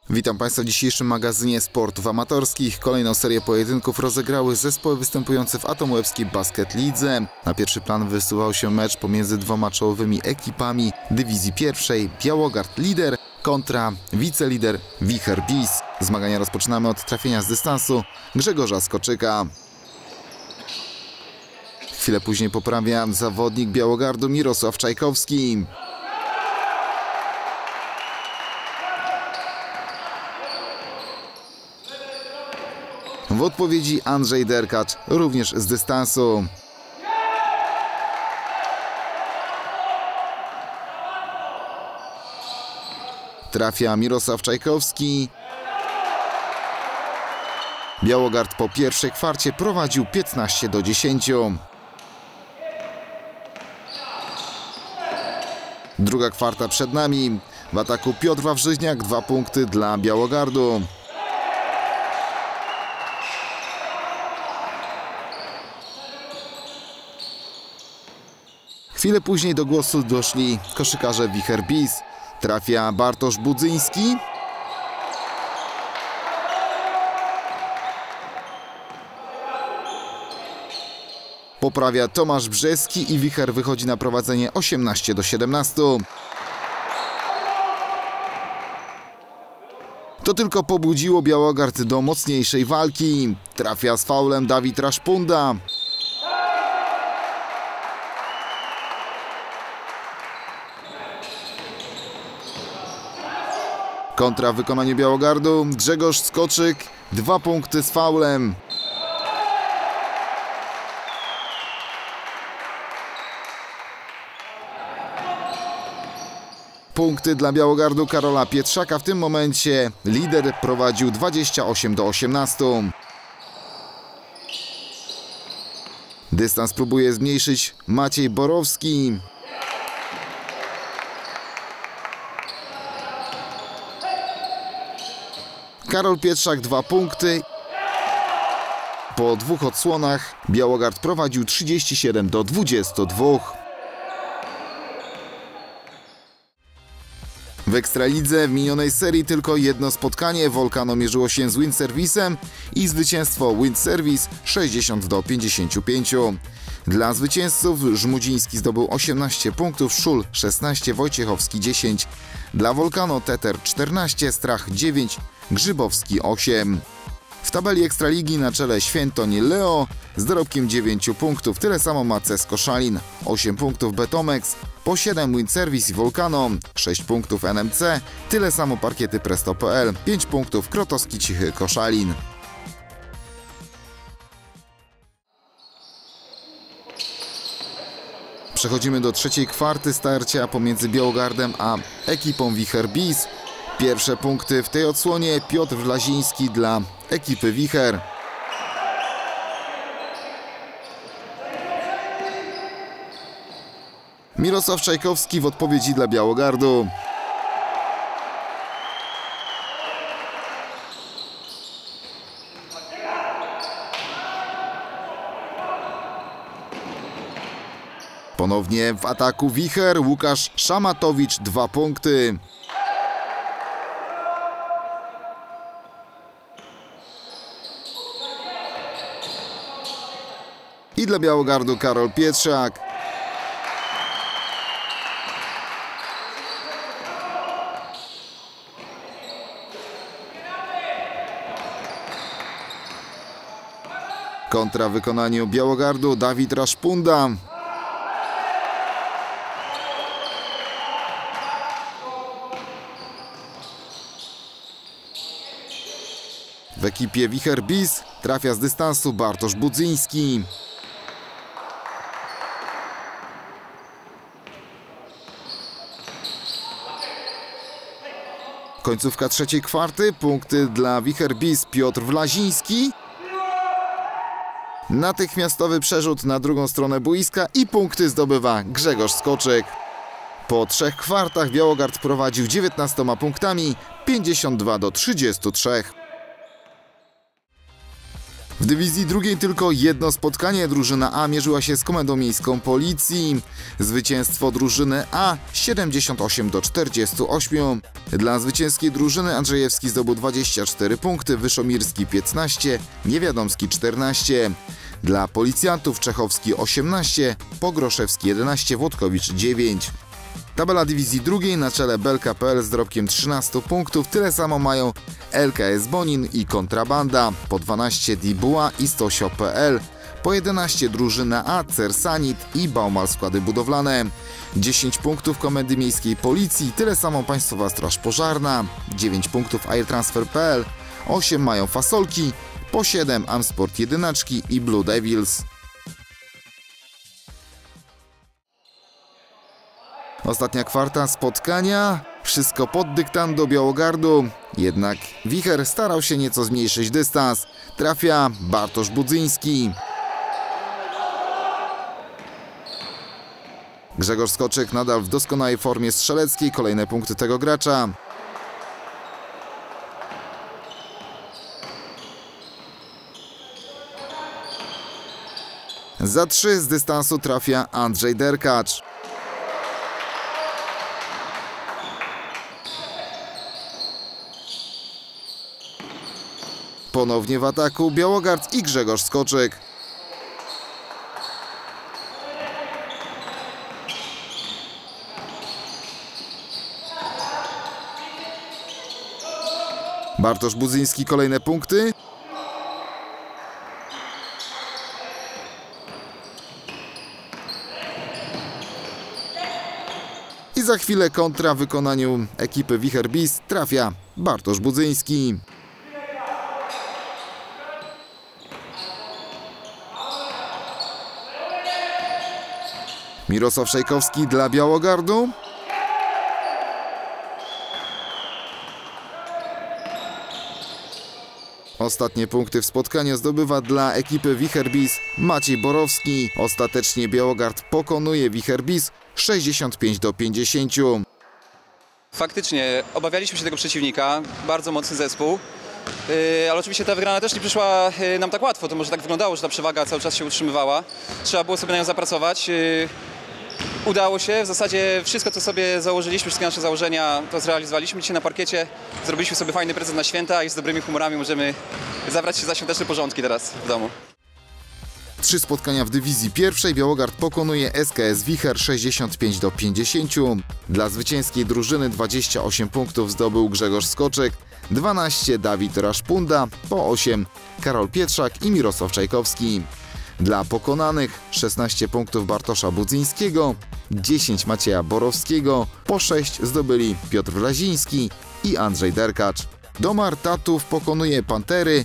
Witam Państwa w dzisiejszym magazynie sportów amatorskich. Kolejną serię pojedynków rozegrały zespoły występujące w Atomłebskiej Basket Lidze. Na pierwszy plan wysuwał się mecz pomiędzy dwoma czołowymi ekipami dywizji pierwszej. Białogard lider kontra wicelider Wicher BIS. Zmagania rozpoczynamy od trafienia z dystansu Grzegorza Skoczyka. Chwilę później poprawia zawodnik Białogardu Mirosław Czajkowski. W odpowiedzi Andrzej Derkacz, również z dystansu. Trafia Mirosław Czajkowski. Białogard po pierwszej kwarcie prowadził 15-10. Druga kwarta przed nami. W ataku Piotr Wawrzyniak, 2 punkty dla Białogardu. Chwilę później do głosu doszli koszykarze Wicher BIS. Trafia Bartosz Budzyński. Poprawia Tomasz Brzeski i Wicher wychodzi na prowadzenie 18-17. To tylko pobudziło Białogard do mocniejszej walki. Trafia z faulem Dawid Raszpunda. Kontra w wykonaniu Białogardu Grzegorz Skoczyk, 2 punkty z faulem. Punkty dla Białogardu Karola Pietrzaka. W tym momencie lider prowadził 28-18. Dystans próbuje zmniejszyć Maciej Borowski. Karol Pietrzak 2 punkty. Po 2 odsłonach Białogard prowadził 37-22. W Ekstralidze w minionej serii tylko jedno spotkanie. Volcano mierzyło się z Windserwisem i zwycięstwo Windserwis 60-55. Dla zwycięzców Żmudziński zdobył 18 punktów, Szul 16, Wojciechowski 10. Dla Volcano Teter 14, Strach 9, Grzybowski 8. W tabeli Ekstraligi na czele Świętoń Leo z dorobkiem 9 punktów. Tyle samo ma CES Koszalin, 8 punktów Betomex, po 7 Windserwis i Volcano, 6 punktów NMC, tyle samo Parkiety Presto.pl, 5 punktów Krotowski Cichy Koszalin. Przechodzimy do trzeciej kwarty starcia pomiędzy Białogardem a ekipą Wicher BIS. Pierwsze punkty w tej odsłonie Piotr Wlaziński dla ekipy Wicher. Mirosław Czajkowski w odpowiedzi dla Białogardu. Ponownie w ataku Wicher Łukasz Szamatowicz 2 punkty. I dla Białogardu Karol Pietrzak. Kontra w wykonaniu Białogardu Dawid Raszpunda. W ekipie Wicher BIS trafia z dystansu Bartosz Budzyński. Końcówka trzeciej kwarty, punkty dla Wicher BIS Piotr Wlaziński. Natychmiastowy przerzut na drugą stronę boiska i punkty zdobywa Grzegorz Skoczyk. Po 3 kwartach Białogard prowadził 19 punktami, 52-33. W dywizji drugiej tylko jedno spotkanie. Drużyna A mierzyła się z Komendą Miejską Policji. Zwycięstwo drużyny A 78-48. Dla zwycięskiej drużyny Andrzejewski zdobył 24 punkty, Wyszomirski 15, Niewiadomski 14. Dla policjantów Czechowski 18, Pogroszewski 11, Włodkowicz 9. Tabela dywizji drugiej na czele Belka.pl z dorobkiem 13 punktów. Tyle samo mają LKS Bonin i Kontrabanda. Po 12 Dibuła i Stosio.pl. Po 11 drużyna A, Cersanit i Baumal Składy Budowlane. 10 punktów Komendy Miejskiej Policji. Tyle samo Państwowa Straż Pożarna. 9 punktów Airtransfer.pl. 8 mają Fasolki. Po 7 Amsport Jedyneczki i Blue Devils. Ostatnia kwarta spotkania. Wszystko pod dyktando Białogardu. Jednak Wicher starał się nieco zmniejszyć dystans. Trafia Bartosz Budzyński. Grzegorz Skoczyk nadal w doskonałej formie strzeleckiej. Kolejne punkty tego gracza. Za 3 z dystansu trafia Andrzej Derkacz. Ponownie w ataku Białogard i Grzegorz Skoczyk. Bartosz Budzyński, kolejne punkty. I za chwilę kontra w wykonaniu ekipy Wicher Bis trafia Bartosz Budzyński. Mirosław Szejkowski dla Białogardu. Ostatnie punkty w spotkaniu zdobywa dla ekipy Wicher Bis Maciej Borowski. Ostatecznie Białogard pokonuje Wicher Bis 65-50. Faktycznie obawialiśmy się tego przeciwnika, bardzo mocny zespół, ale oczywiście ta wygrana też nie przyszła nam tak łatwo, to może tak wyglądało, że ta przewaga cały czas się utrzymywała. Trzeba było sobie na nią zapracować. Udało się, w zasadzie wszystko co sobie założyliśmy, wszystkie nasze założenia to zrealizowaliśmy dzisiaj na parkiecie. Zrobiliśmy sobie fajny prezent na święta i z dobrymi humorami możemy zabrać się za świąteczne porządki teraz w domu. 3 spotkania w dywizji pierwszej. Białogard pokonuje SKS Wicher 65-50. Dla zwycięskiej drużyny 28 punktów zdobył Grzegorz Skoczyk, 12 Dawid Raszpunda, po 8 Karol Pietrzak i Mirosław Czajkowski. Dla pokonanych 16 punktów Bartosza Budzyńskiego, 10 Macieja Borowskiego, po 6 zdobyli Piotr Laziński i Andrzej Derkacz. Domar Tatów pokonuje Pantery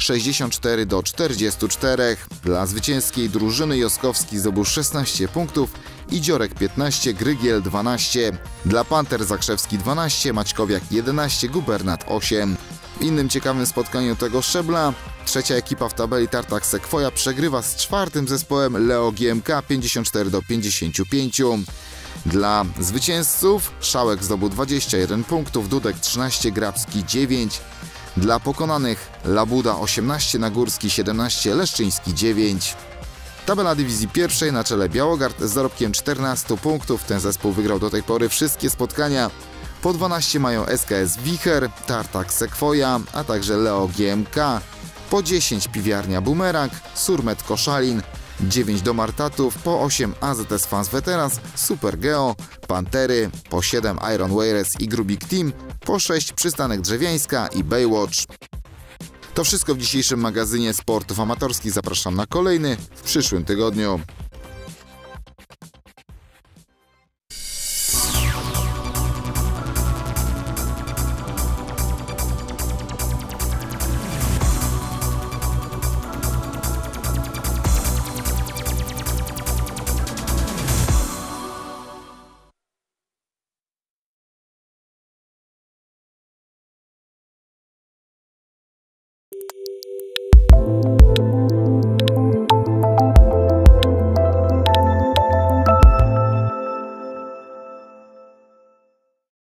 64-44. Dla zwycięskiej drużyny Joskowski zdobył 16 punktów i Dziorek 15, Grygiel 12. Dla Panter Zakrzewski 12, Maćkowiak 11, Gubernat 8. W innym ciekawym spotkaniu tego szczebla trzecia ekipa w tabeli Tartak Sequoia przegrywa z 4. zespołem Leo GMK 54-55. Dla zwycięzców Szałek zdobył 21 punktów, Dudek 13, Grabski 9. Dla pokonanych Labuda 18, Nagórski 17, Leszczyński 9. Tabela dywizji pierwszej na czele Białogard z zarobkiem 14 punktów. Ten zespół wygrał do tej pory wszystkie spotkania. Po 12 mają SKS Wicher, Tartak Sequoia, a także Leo GMK. Po 10 Piwiarnia Bumerang, Surmet Koszalin, 9 Domar Tatów, po 8 AZS Fans Veterans, Super Geo, Pantery, po 7 Iron Warriors i Grubik Team, po 6 Przystanek Drzewiańska i Baywatch. To wszystko w dzisiejszym magazynie sportów amatorskich. Zapraszam na kolejny w przyszłym tygodniu.